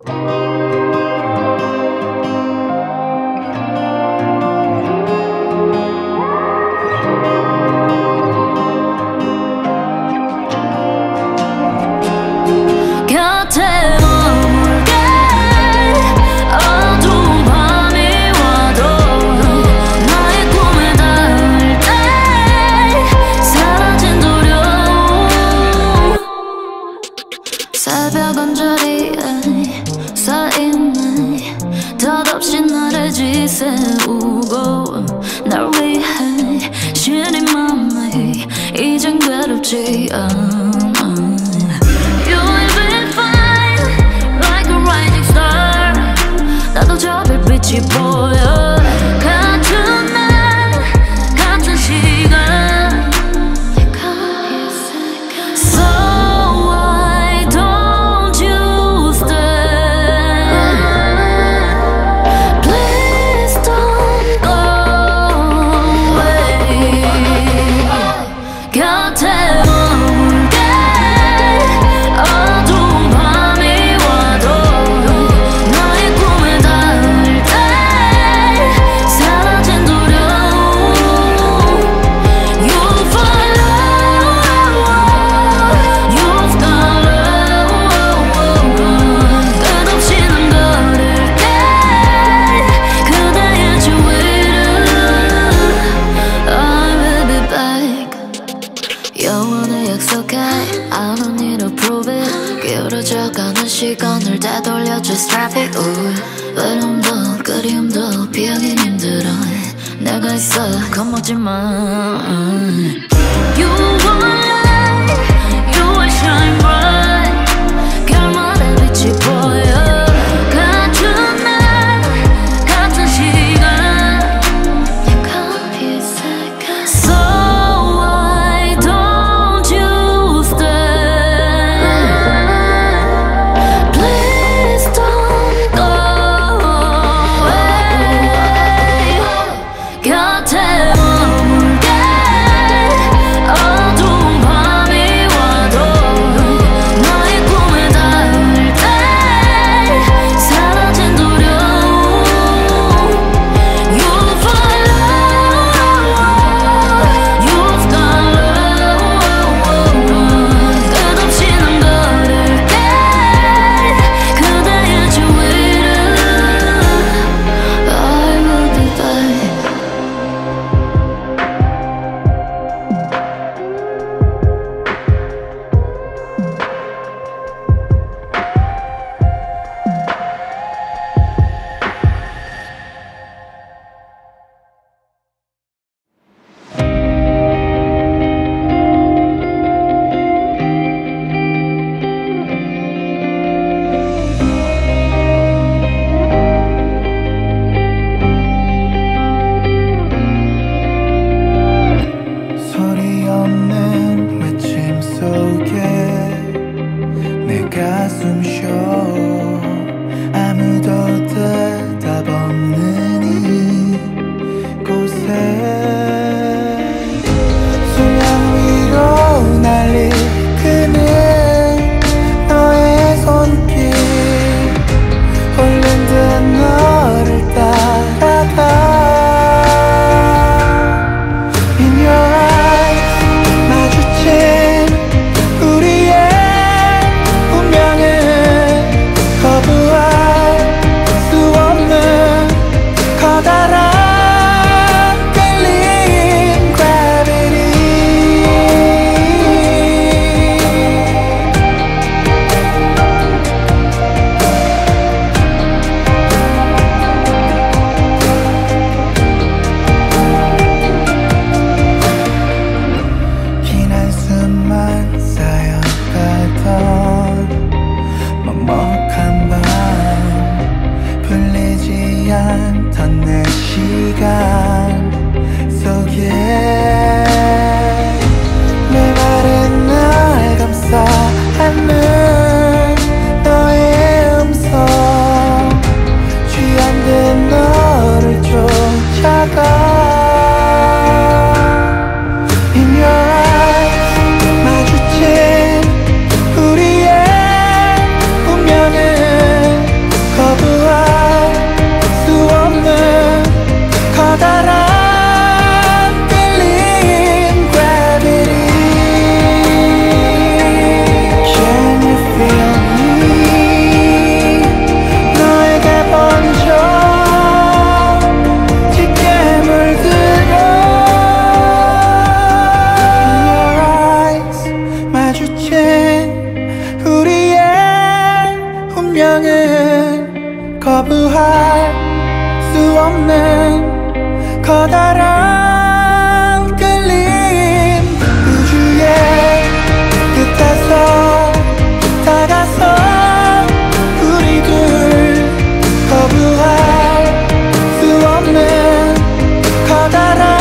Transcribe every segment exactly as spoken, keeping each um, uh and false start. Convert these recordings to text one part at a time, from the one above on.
새벽 언저리에 쌓이는 덧없이 나를 지새우고 날 위해 시린 맘이 이젠 괴롭지 않아. You will be fine like a rising star. 나도 저 별빛이 보여. 같은 날 같은 시간. 영원을 약속해 I don't need to prove it. 기울어져가는 시간을 되돌려 just trap it. 외로움도 그리움도 피하긴 힘들어. 내가 있어 겁먹지 마. You are light, you are shine bright. 결말의 빛이 보여. 같은 날 같은 시간. 어두운 밤이 와도 운명은 거부할 수 없는 커다란 끌림 우주의 끝에서 다가서 우리 둘 거부할 수 없는 커다란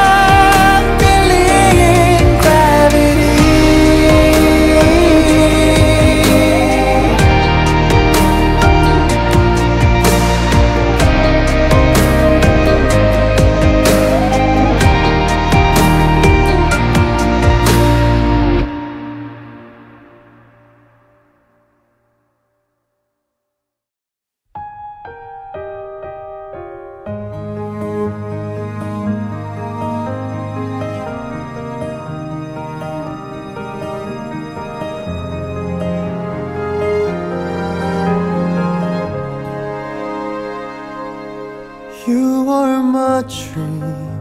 You are my dream,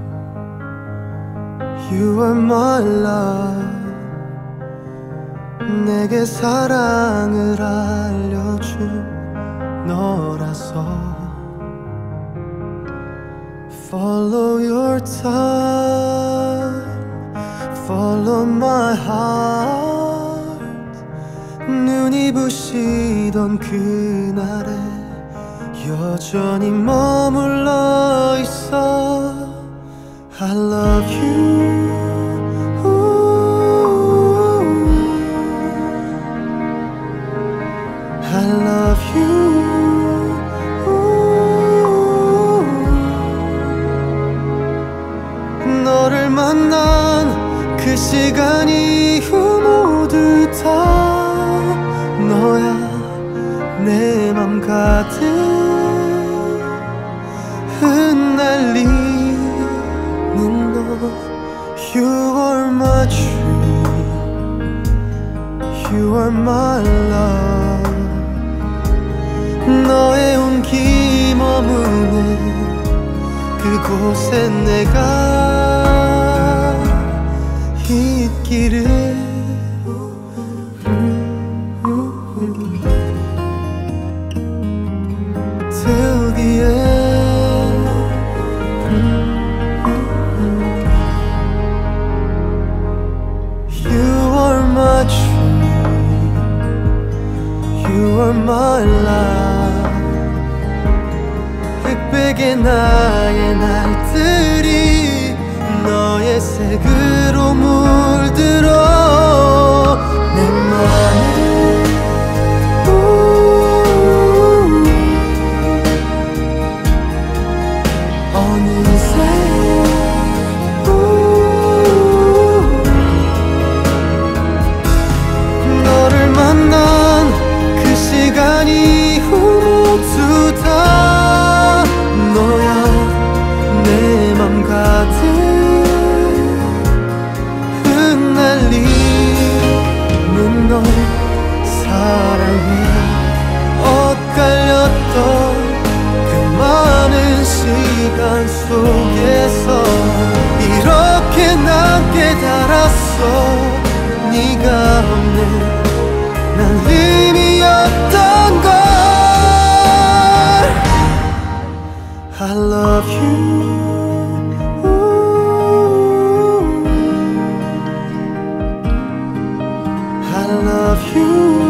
you are my love. 내게 사랑을 알려준 너라서 Follow your time, follow my heart. 눈이 부시던 그날에 여전히 머물러 있어. I love you. I love you. 너를 만난 그 시간 이후 모두 다 너야. 내 맘 가득 흩날리는 너. You are my dream, you are my love. 너의 온기 머무는 그곳에 내가 있기를. Till the end. You are my dream, you are my life. 흑백의 나의 날들이 너의 색으로 물들어 내 맘을. 너를 만난 그 시간 이후 모두 다 너야. 내 맘 가득 흩날리는 너. 사랑해 엇갈렸던 그 많은 시간 속에서 이렇게 난 깨달았어. 네가 없는 난 의미였던 걸. I love you. I love you.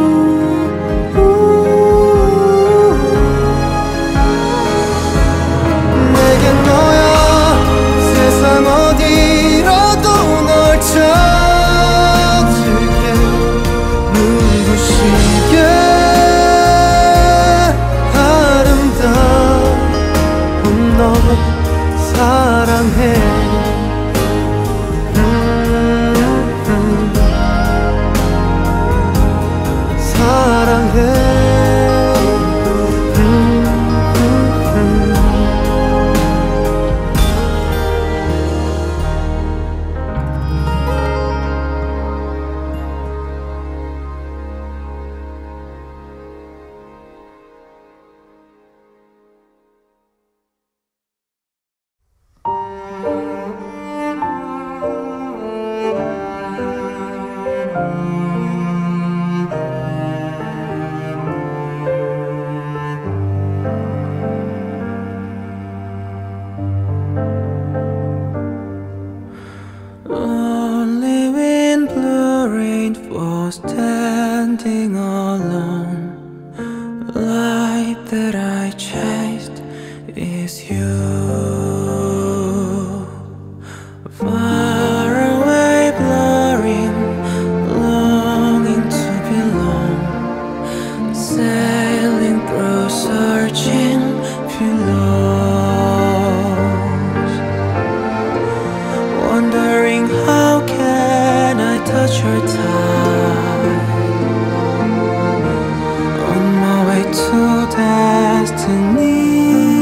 내겐 너야. 세상 어디로도 널 찾을게. 눈부시게 to destiny.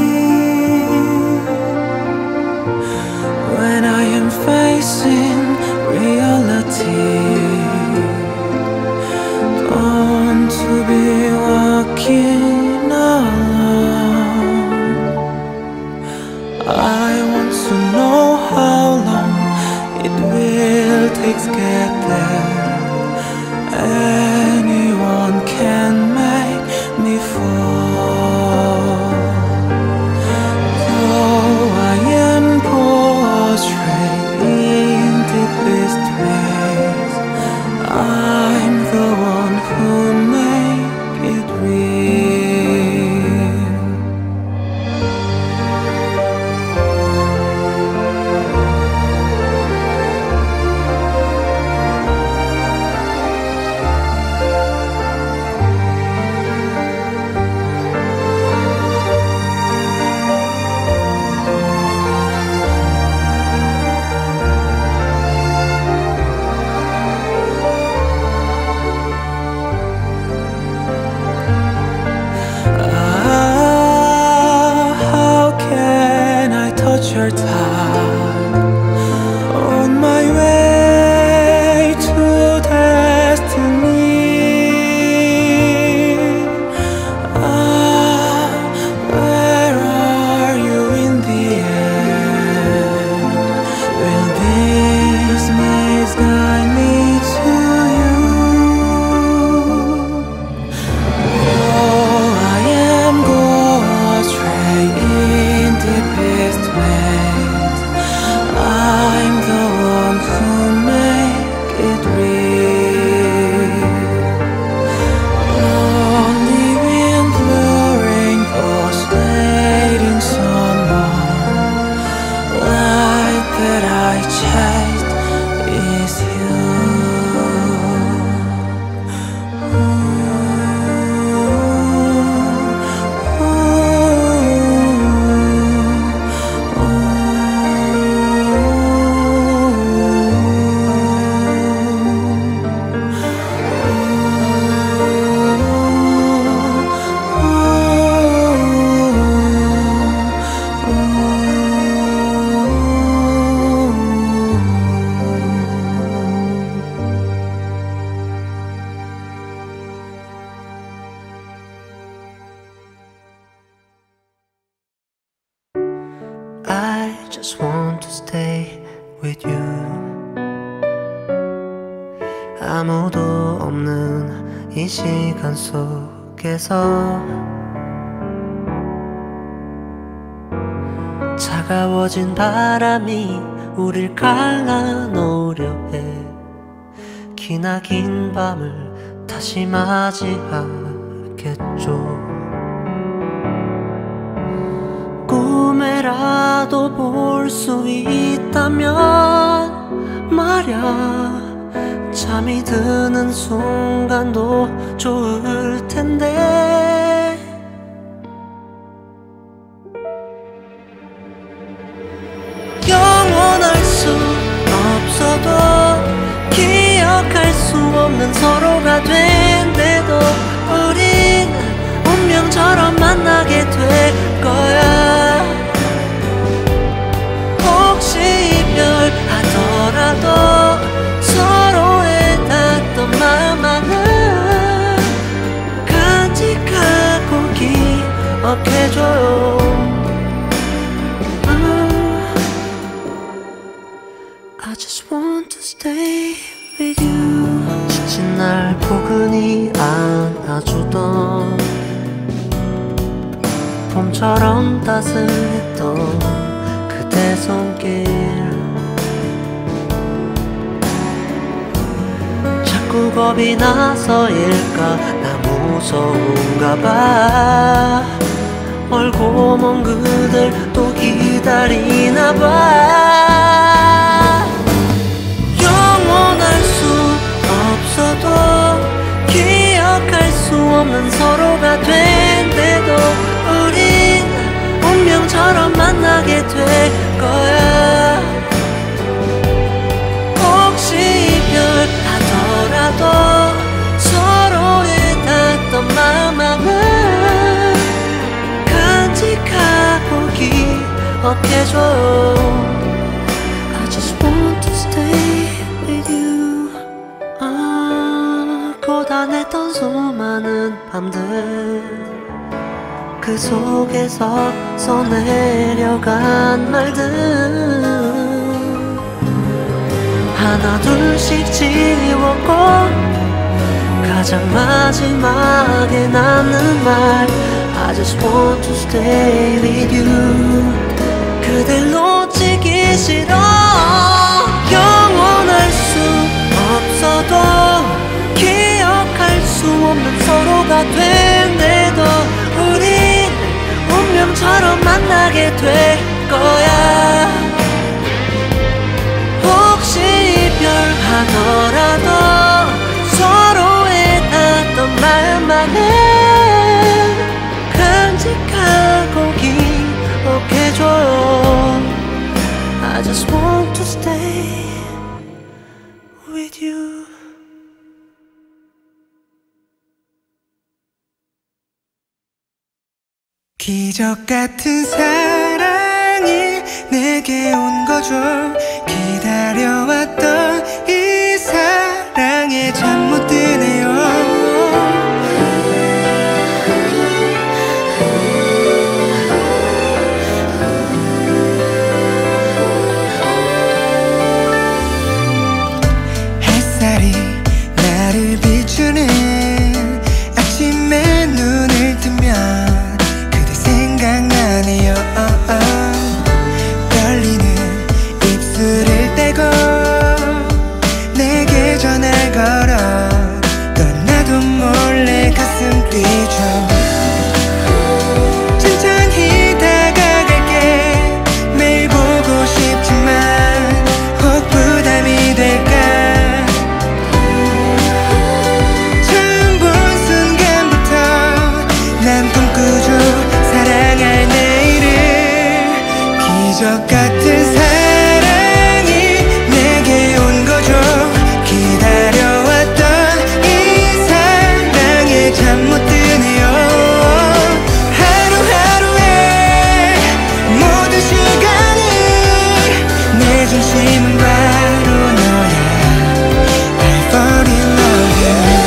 When I am facing reality, don't to be walking alone. I want to know how long it will take to get there. Anyone can make me fall. Though I am prostrate in deepest ways, I'm the one who make it real. Your time on my way to destiny. Ah, where are you in the end? Will this maze guide me to you? Oh, I am going astray in deepest ways. I'm the one who make it real. Lonely wind blurring, persuading someone. Light that I chased is you. I just want to stay with you. 아무도 없는 이 시간 속에서 차가워진 바람이 우릴 갈라놓으려 해. 기나긴 밤을 다시 맞이하겠죠. 꿈에라도 볼 수 있다면 말야, 잠이 드는 순간도 좋을 텐데. 영원할 수 없어도 기억할 수 없는 서로가 된대도 우린 운명처럼 만나게 될 거야. 혹시 이별하더라도 서로의 닿던 마음만은 간직하고 기억해줘요. I just want to stay with you. 지친 날 포근히 안아주던 봄처럼 따스했던 그대 손길, 자꾸 겁이 나서일까 나 무서운가 봐. 멀고 먼 그댈 또 기다리나 봐. 영원할 수 없어도 기억할 수 없는 서로가 된대도 우린 운명처럼 만나게 될 거야. 혹시 이별하더라도 서로의 닿던 마음만은 기억해줘요. I just want to stay with you. 아, 고단했던 수많은 밤들 그 속에서 써내려간 말들 하나 둘씩 지웠고 가장 마지막에 남는 말 I just want to stay with you. 그댈 놓치기 싫어. 영원할 수 없어도 기억할 수 없는 서로가 된대도 우린 운명처럼 만나게 될 거야. 혹시 이별하더라도 서로의 닿던 마음만은 간직하고 기억해줘요. I just want to stay with you. 기적 같은 사랑이 내게 온 거죠. 기다려왔던 이 사랑에 잠 못 드네요. 햇살이 나를 비추는 아침에 눈을 뜨면 그대 생각나네요. 떨리는 입술을 떼고 내게 전화 걸어 떠나도 몰래 가슴 뛰죠. 천천히 다가갈게. 매일 보고 싶지만 혹 부담이 될까. 처음 본 순간부터 난 꿈꾸죠. 사랑할 내일을. 기적 같은 사랑이 내게 온 거죠. 기다려왔던 이 사랑에 잠 못 드네요. 하루하루에 모든 시간을 내 중심은 바로 너야. I fall in love you.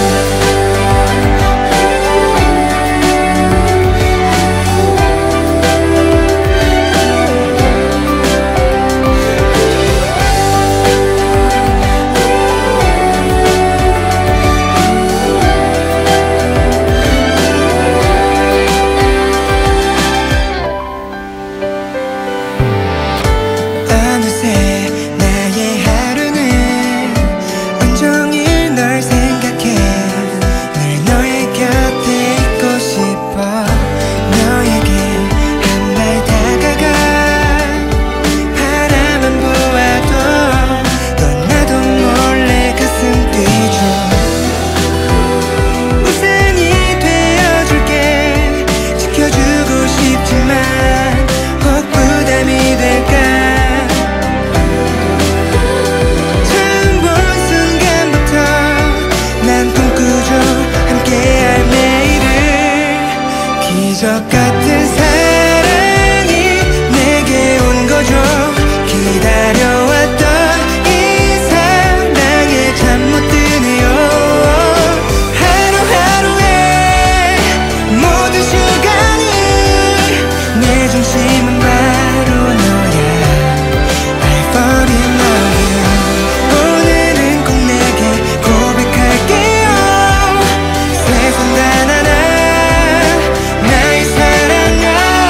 어느새 나의 하루는 온종일 널 생각해. 늘 너의 곁에 있고 싶어. 너에게 한 발 다가가 바라만 보아도 떠나도 몰래 가슴 뛰죠. 우산이 되어줄게. 지켜주고 싶지만 혹 부담이 될까. 처음 본 순간부터 난 꿈꾸죠. 함께할 내일을. 기적 같은 사랑이 내게 온 거죠. 기다려왔던 이 사랑에 잠 못 드네요. 하루하루에 모든 시간을 내 중심은 바로 너야. I fall in love you. 오늘은 꼭 내게 고백할게요. 세상 단 하나 나의 사랑아.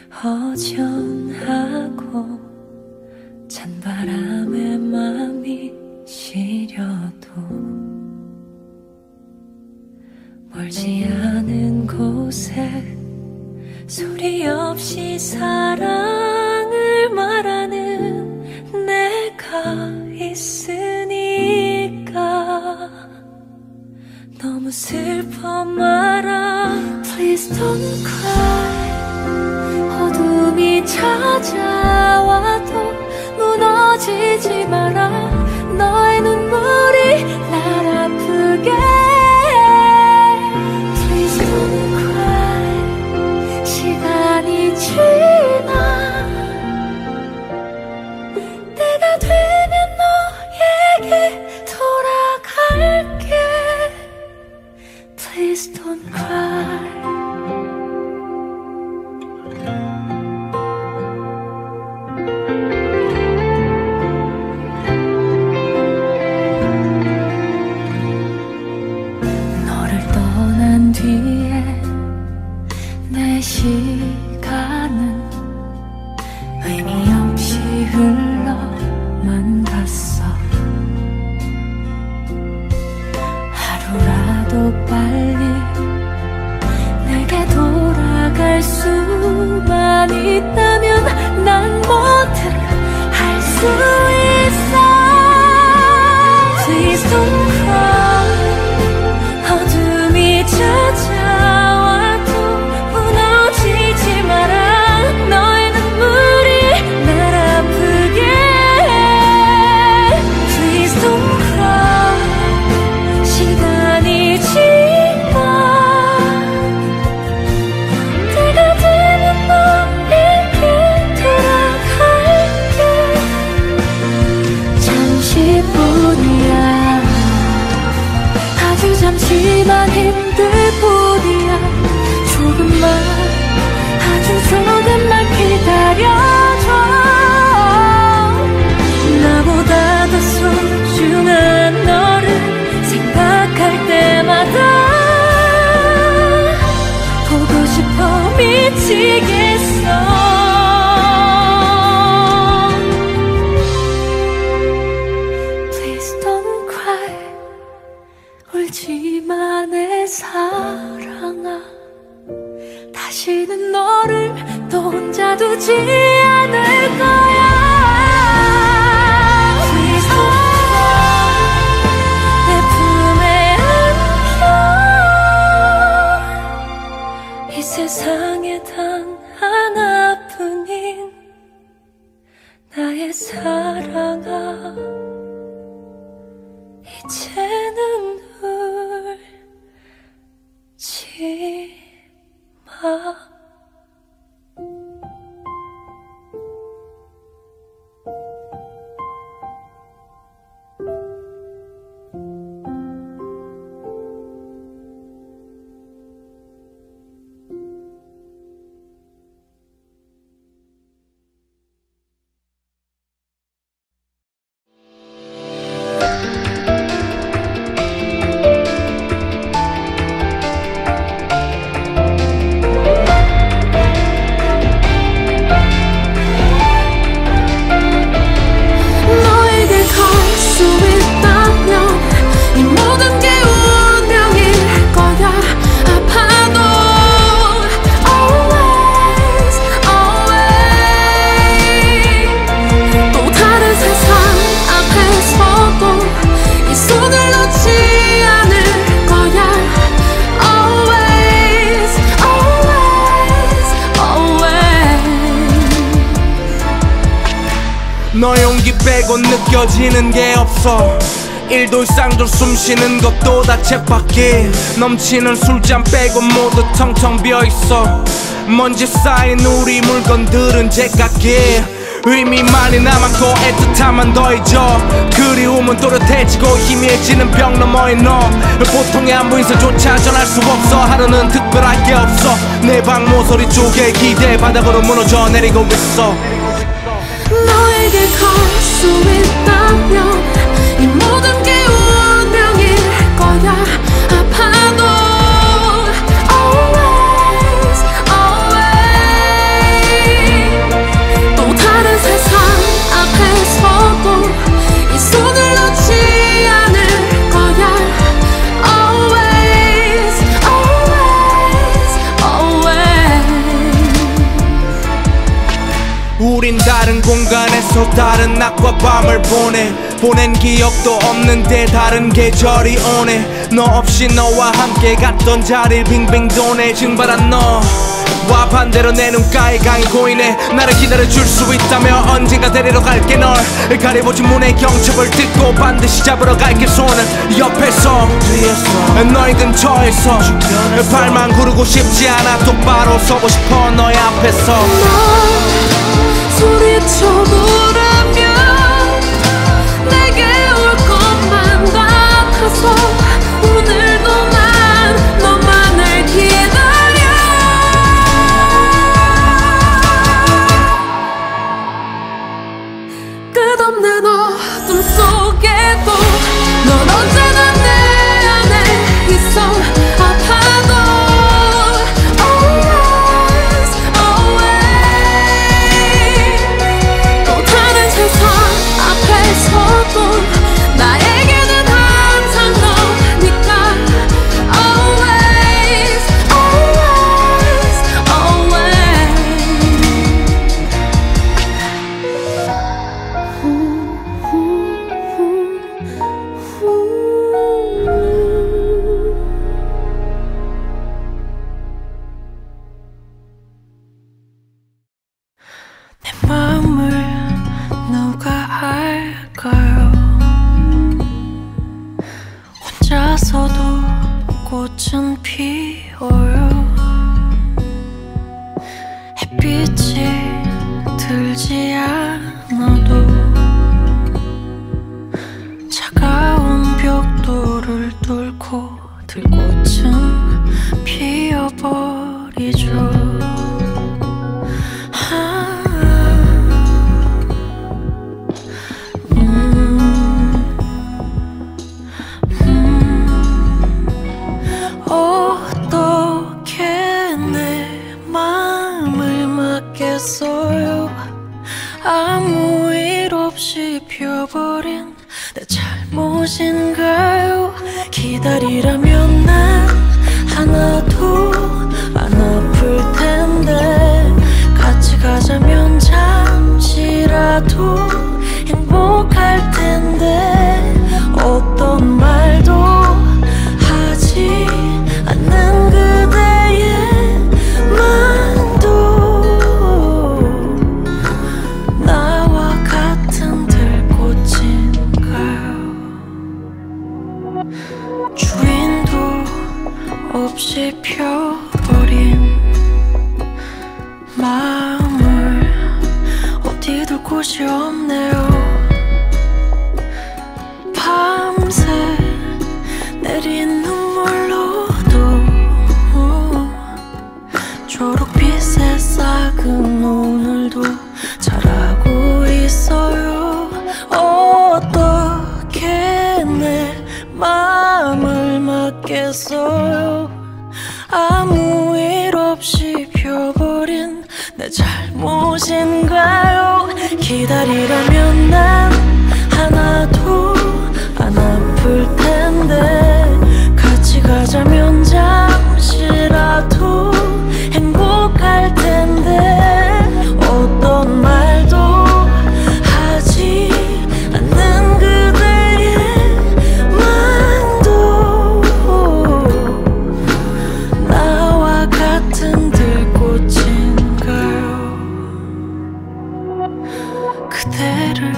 허전하고 찬바람에 맘이 시려도 멀지 않은 곳에 소리 없이 사랑을 말하는 내가 있으니까 너무 슬퍼 말아. Please don't cry. 어둠이 찾아와도 무너지지 마라. 너의 눈물이 날 아프게. Please don't cry. 시간이 지나 때가 되면 너에게 돌아갈게. Please don't cry. 뒤에 내 시간은 의미 없이 흘러만 갔어. 하루라도 빨리 내게 돌아갈 수만 있다면 난 뭐든 할 수 있어. Please don't cry. 어둠이 찾아와도 무너지지 마라. 너의 눈물이 날 아프게. Please don't cry. 시간이 지나 때가 되면 너에게 돌아갈게. 잠시뿐이야. 아주 잠시만 힘들 뿐이야. 조금만, 아주 조금만 기다려줘. 나보다 더 소중한 너를 생각할 때마다 보고 싶어 미치겠어. Please don't cry. 울지마 내 사랑아. 다시는 너를 또 혼자 두지 않을 거야. Please don't cry. 내 품에 안겨. 이 세상에 단 하나뿐인 나의 사랑아. 이제는 울지 마. 너 용기 빼고 느껴지는 게 없어. 일돌상도 숨쉬는 것도 다 쳇바퀴. 넘치는 술잔 빼고 모두 텅텅 비어있어. 먼지 쌓인 우리 물건들은 제각기. 의미만이 남았고 애틋함만 더해져. 그리움은 또렷해지고 희미해지는 벽 너머의 너. 보통의 안부 인사조차 전할 수 없어. 하루는 특별할 게 없어. 내 방 모서리 쪽에 기대 바닥으로 무너져 내리고 있어. 너에게 갈 수 있다면 이 모든 게 운명일 거야. 아파도 always, always 우린 다른 공간에서 다른 낮과 밤을 보내 보낸 기억도 없는데 다른 계절이 오네 너 없이 너와 함께 갔던 자리를 빙빙 도네 증발한 너와 반대로 내 눈가에 강이 고이네 나를 기다려줄 수 있다며 언젠가 데리러 갈게 널 가려보지 문의 경첩을 듣고 반드시 잡으러 갈게 손을 옆에서 뒤에서 너의 근처에서 발만 구르고 싶지 않아 똑바로 서고 싶어 너의 앞에서 너 소리쳐 부르면 내게 올 것만 같아서 오늘도 난 너만을 기다려 끝없는 어둠 속에도 넌 언제나 내 안에 있어 아파도 always always 또 다른 세상 앞에서도 나에게는 항상 너니까 always always 내 마음을 누가 알까요? 혼자서도 꽃은 피어요. 햇빛이 들지 않아도 차가운 벽돌을 뚫고 들꽃은 피어버리죠. 아무 일 없이 피어버린 내 잘못인가요? 기다리라면 난 하나도 안 아플 텐데 같이 가자면 잠시라도 행복할 텐데 어떤 말도 하지 않는 그대의 만도 나와 같은 들꽃인가요? 주인도 없이 펴버린 마음을 어디 둘 곳이 없네요. 밤새 내린 눈물로도 초록빛에 싹은 오늘도 잘하고 있어요. 어떻게 내 마음을 막겠어요? 아무 일 없이 펴버린 내 잘못인가요? 기다리라면 난 하나도 안 아플 텐데 같이 가자면 잠시라도 행복할 텐데 어떤 말도 하지 않는 그대의 만도 나와 같은 들꽃인가요? 그대를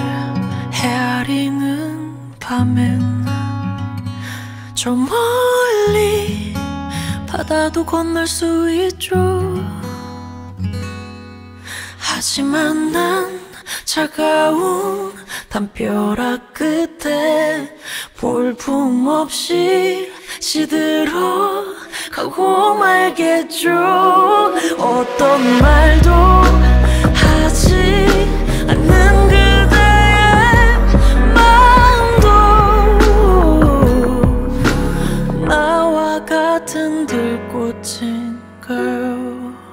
헤아리는 밤엔 저 멀리 바다도 건널 수 있죠. 하지만 난 차가운 담벼락 끝에 볼품없이 시들어 가고 말겠죠. 어떤 말도 하지 않는 그대의 마음도 나와 같은 들꽃인가요?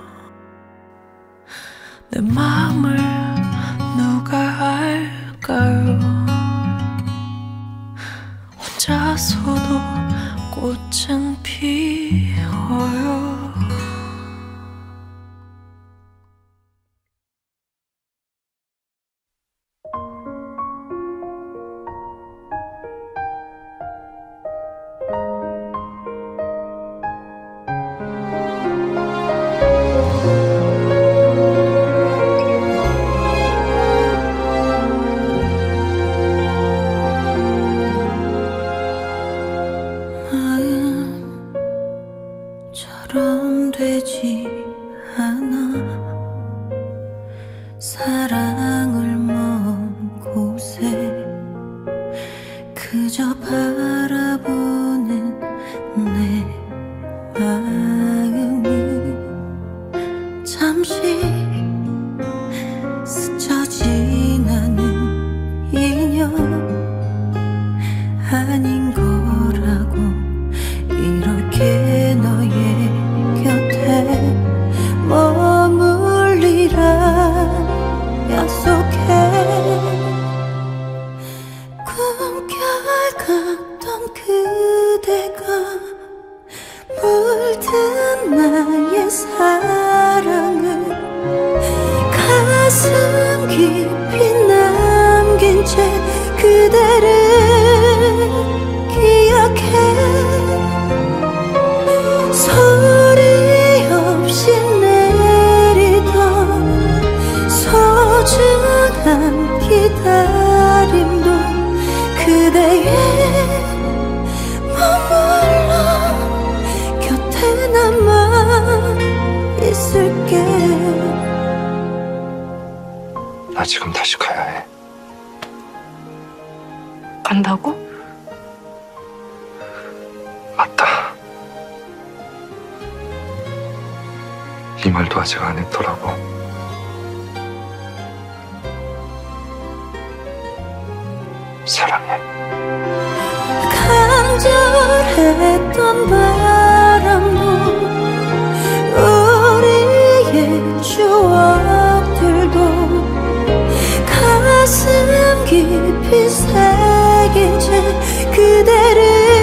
내 마음을 누가 알까요? 혼자서도 꽃은 피어요. 없이 스쳐 지나는 인연 아닌 거라고 이렇게 너의 곁에 머물리라 약속해. 꿈결같던 그대가 물든 나의 사랑을 가슴 깊이 남긴 채 그대를 기억해. 소리 없이 내리던 소중한 기다림도 그대의 머물러 곁에 남아 있을게. 나 지금 다시 가야 해. 간다고? 맞다. 이 말도 아직 안 했더라고. 사랑해. 간절했던 바람도 우리의 추억들도 가슴 깊이 새긴 채 그대를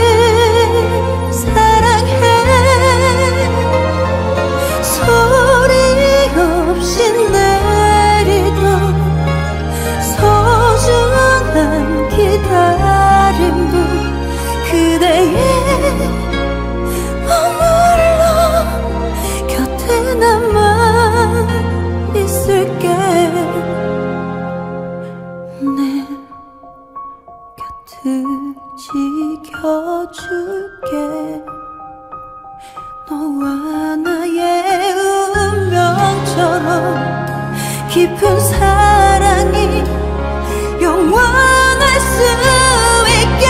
사랑해. 소리 없이 내리던 소중한 기다림도 그대의 머물러 곁에 남아 있을게. 내 곁을 지켜줄게. 너와 나의 운명처럼 깊은 사랑이 영원할 수 있게.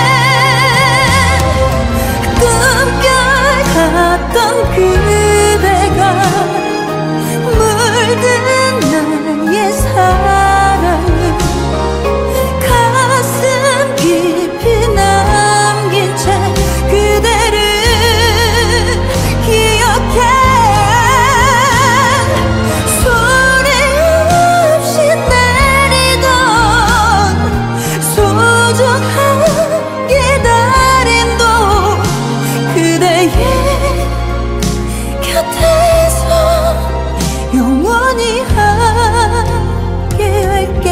꿈결같던 그대가 물든 나의 사랑을 가슴 깊이 남긴 채 그대를 기억해. 소리 없이 내리던 소중한 기다림도 그대의 곁에서 영원히 함께 할게.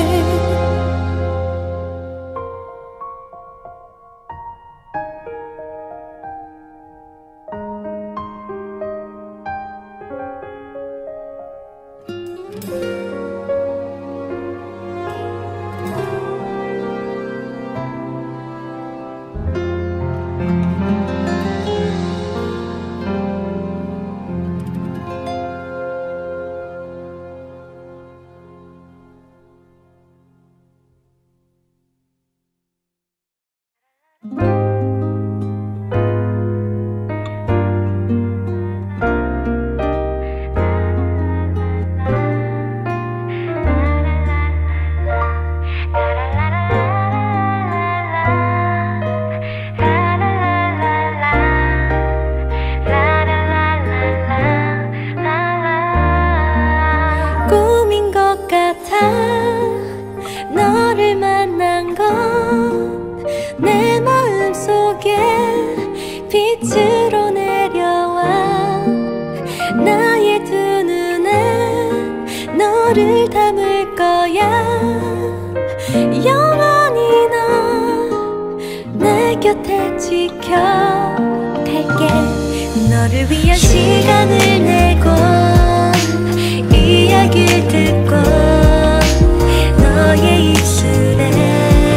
꿈인 것 같아 너를 만난 건 내 마음속에 빛으로 내려와. 나의 두 눈엔 너를 담을 거야. 영원히 너 내 곁에 지켜갈게. 너를 위한 시간을 내고 이야기를 듣고 너의 입술에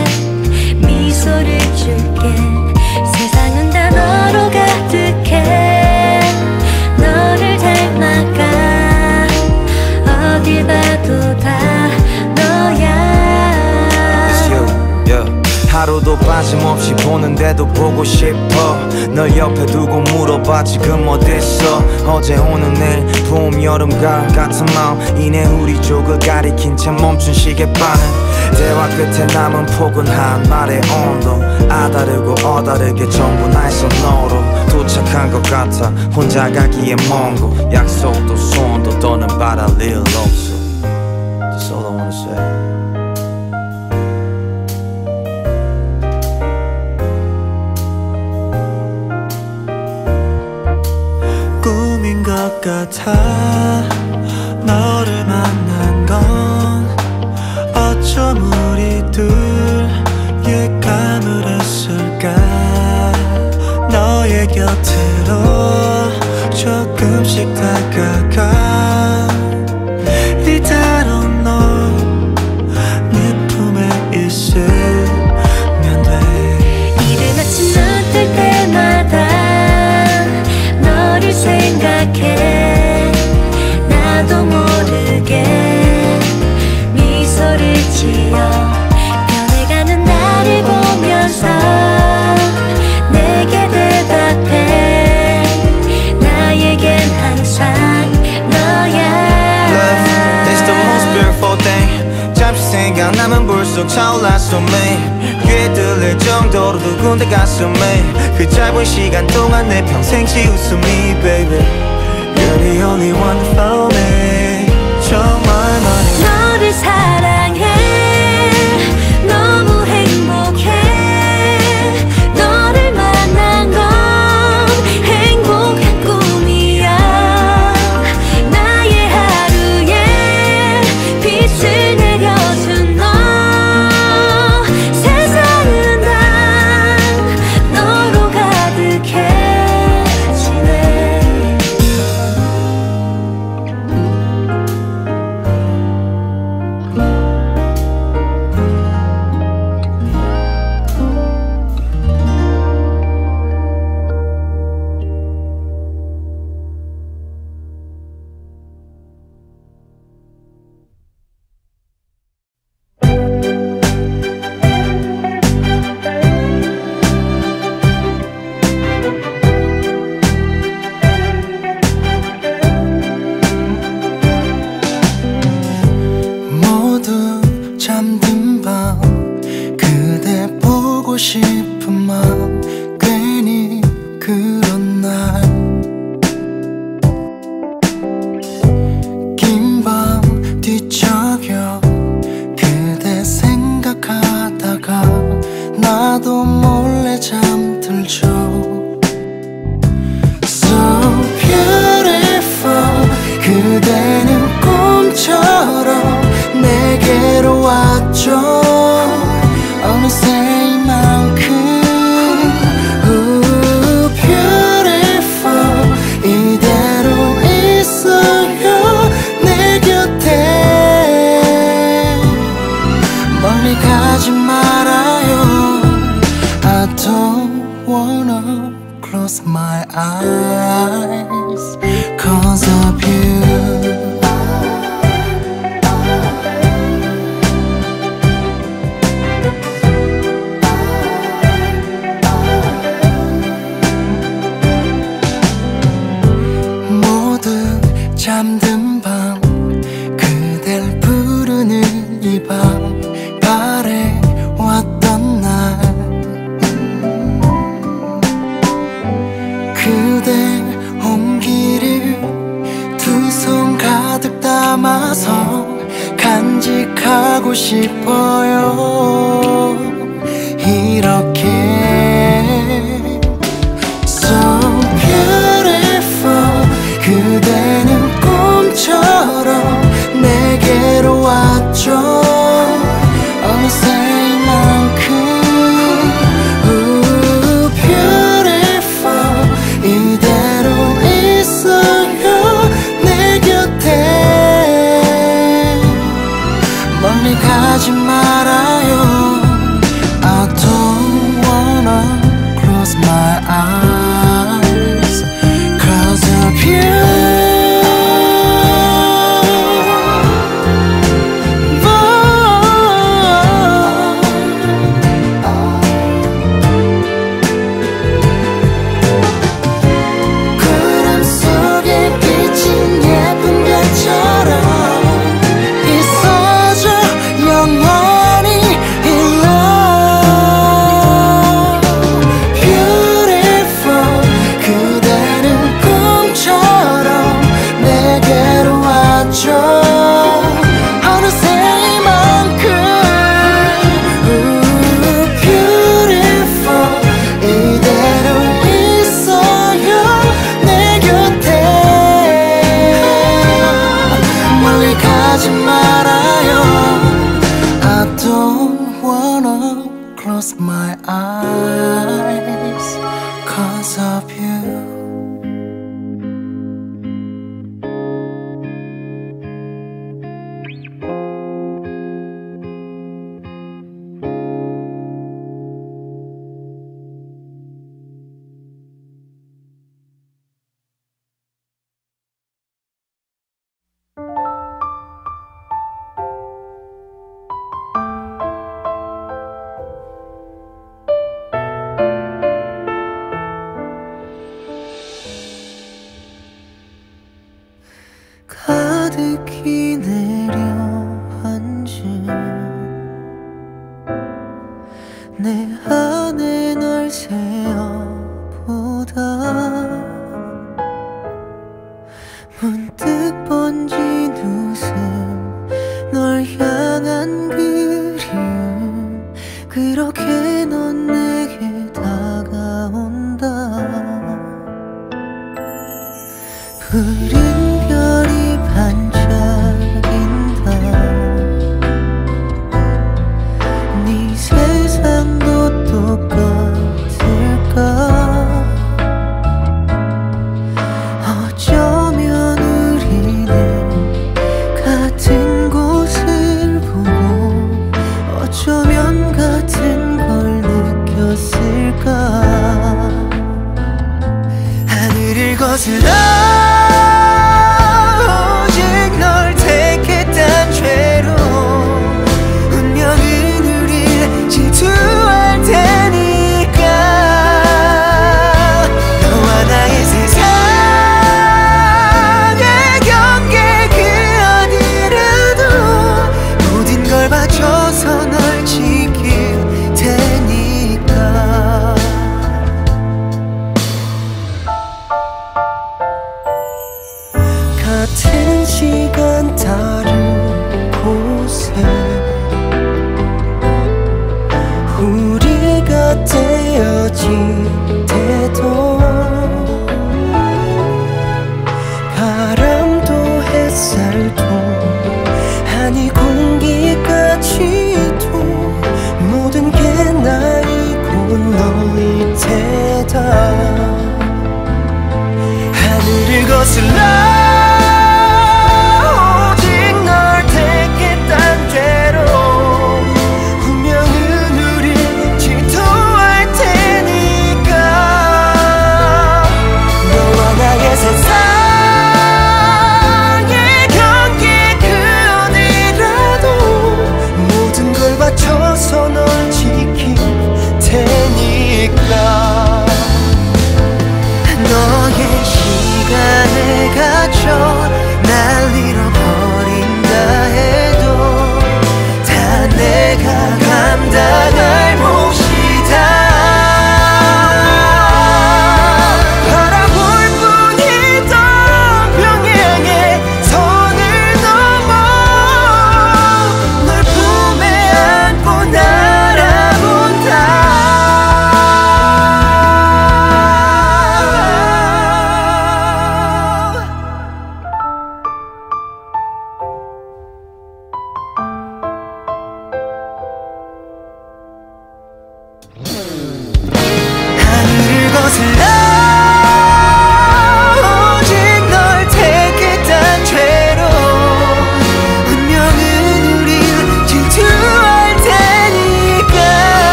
미소를 줄게. 세상은 다 너로 가득해. 너를 닮아가 어딜 봐도 다 너야. 하루도 빠짐없이 보는데 그래도 보고 싶어. 널 옆에 두고 물어봐 지금 어딨어. 어제 오늘 내일 봄 여름 가을 같은 마음 이내 우리 쪽을 가리킨 채 멈춘 시계바늘. 대화 끝에 남은 포근한 말의 온도 아다르고 어다르게 전부 나의 손으로 도착한 것 같아. 혼자 가기에 먼 곳 약속도 소원도 더는 바랄 일 없어. That's all I wanna say. 꿈인 것 같아. 너를 만난 건 어쩜 우리 둘 예감을 했을까. 너의 곁으로 조금씩 다가가 이대로 너 내 품에 있으면 돼. 이른 아침 눈 뜰 때마다 너를 생각해. 나도 모르게 미소를 지어 변해가는 나를 보면서 내게 대답해. 나에겐 항상 너야. Love is the most beautiful thing. 잠시 생각나면 불쑥 차올라 숨이 귀에 들릴 정도로 두근대 가슴이. 그 짧은 시간 동안 내 평생치 웃음이 baby. You're the only one for me. 정말 많이 너를 사랑해. 너무 행복해. 너를 만난 건 행복한 꿈이야. 나의 하루에 빛을 내려준 너. 세상은 다 너로 가득해지네. 모두 잠든 밤 그대 보고 싶은 마음 괜히 그런 날 긴 밤 뒤척여 그대 생각하다가 나도 몰래 잠들죠. So beautiful. 그대는 꿈처럼 내게로 왔죠. 어느새 이만큼 Ooh, beautiful. 이대로 있어요 내 곁에. 멀리 가지 말아요. I don't wanna close my eyes cause of you. 모두 잠든 밤 그댈 부르는 이 밤 바래왔던 날 그대 온기를 두 손 가득 담아서 간직하고 싶어요. 이렇게 So beautiful. 그대는 꿈처럼 내게로 왔죠. 어느새 이만큼 Ooh, beautiful. 이대로 있어요 내 곁에. 멀리 가지 말아요. I don't 아니 공기까지도 모든 게 나이고 너일 테다. 하늘을 거슬러